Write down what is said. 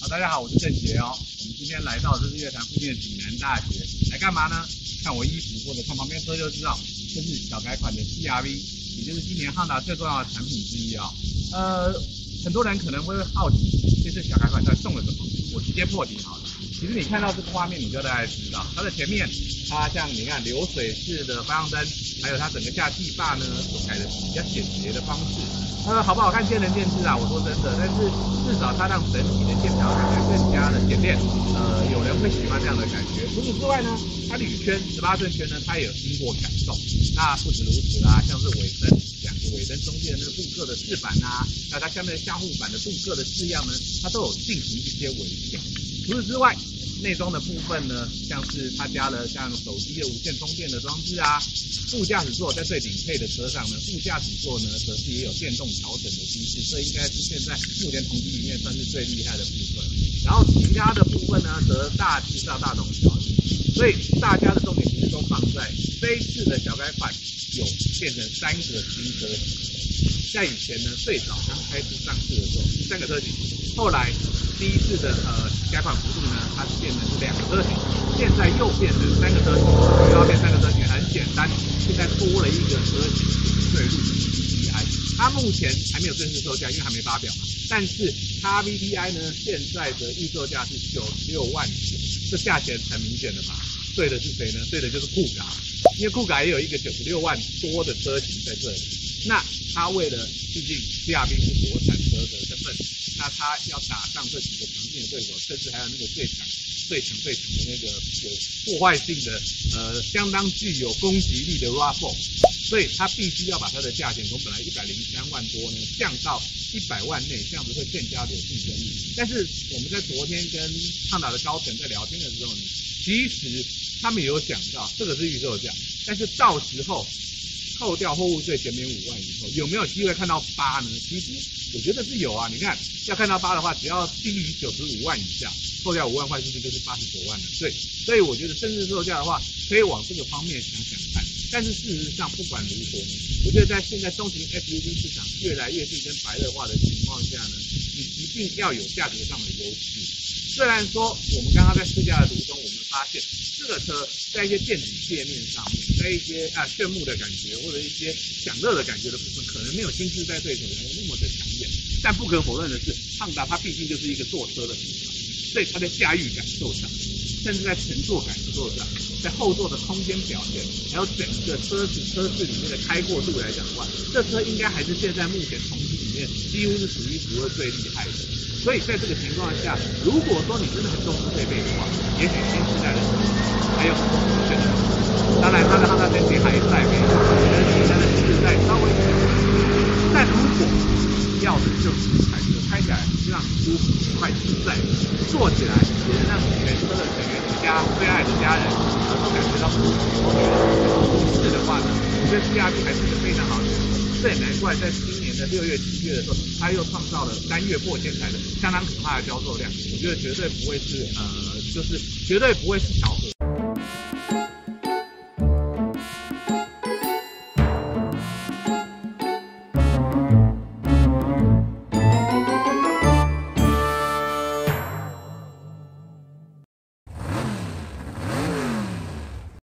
大家好，我是郑杰哦。我们今天来到日月潭附近的济南大学，来干嘛呢？看我衣服或者看旁边车就知道，这是小改款的 CR-V， 也就是今年Honda最重要的产品之一啊。很多人可能会好奇，这次小改款到底送了什么？我直接破题好了。其实你看到这个画面，你就大概知道，它的前面，它像你看流水式的方向灯，还有它整个下气坝呢，所改的比较简洁的方式。好不好看见仁见智啊，我说真的，但是至少它让整体的线条感觉更加的简练，有人会喜欢这样的感觉。除此之外呢，它铝圈18寸圈呢，它也有经过改动。那不止如此啦，像是尾灯两个尾灯中间的那个镀铬的饰板啊，那它下面的下护板的镀铬的式样呢，它都有进行一些微调。除此之外，内装的部分呢，像是它加了像手机的无线充电的装置啊，副驾驶座在最顶配的车上呢，副驾驶座呢则是也有电动调整的机制，这应该是现在目前同级里面算是最厉害的部分。然后其他的部分呢，则大致上大同小异，所以大家的重点其实都放在这一次的小改款有变成3个新车型，在以前呢最早刚开始上市的时候是3个车型，后来第一次的改款幅度呢，它是变成是2个车型，现在又变成3个车型，又要变3个车型，很简单，现在多了一个车型最入 VTI， 它目前还没有正式售价，因为还没发表嘛，但是它 VTI 呢现在的预售价是96万元，这价钱很明显的嘛，对的是谁呢？对的就是酷卡，因为酷卡也有一个96万多的车型在这里，那它为了毕竟 CR-V 是国产车的身份。那他要打上这几个强劲的对手，甚至还有那个最强的那个有破坏性的相当具有攻击力的 RAV4， 所以他必须要把它的价钱从本来103万多呢降到100万内，这样子会更加的有竞争力。但是我们在昨天跟Honda的高层在聊天的时候呢，其实他们有讲到这个是预售价，但是到时候扣掉货物税减免5万以后，有没有机会看到8呢？其实我觉得是有啊。你看要看到8的话，只要低于95万以下，扣掉5万块，是不是就是89万了？对，所以我觉得正式售价的话，可以往这个方面想想看。但是事实上，不管如何呢，我觉得在现在中型 SUV 市场越来越竞争白热化的情况下呢，你一定要有价格上的优势。虽然说我们刚刚在试驾的途中，我们发现这个车在一些电子界面上面，在一些炫目的感觉或者一些享乐的感觉的部分，可能没有新世代对手来的那么的抢眼。但不可否认的是，Honda它毕竟就是一个坐车的品牌，所以它在驾驭感受上，甚至在乘坐感受上，在后座的空间表现，还有整个车子里面的开阔度来讲的话，这车应该还是现在目前同级里面几乎是数一数二最厉害的。所以在这个情况下，如果说你真的很重视配备的话，也许新时代的车还有很多可选的。当然，它的Honda Sensing还在没有，我觉得现在的新时代稍微小一点。但如果要的就是一台车开起来是让你舒服、轻快、自在，坐起来也能让全车的成员、家最爱的家人都感觉到舒服。我觉得舒适的话呢，我觉得 CR-V 还是一个非常好的选择。这也难怪在今年的6月、7月的时候，它又创造了3月破千台的相当可怕的销售量。我觉得绝对不会是就是绝对不会是巧合。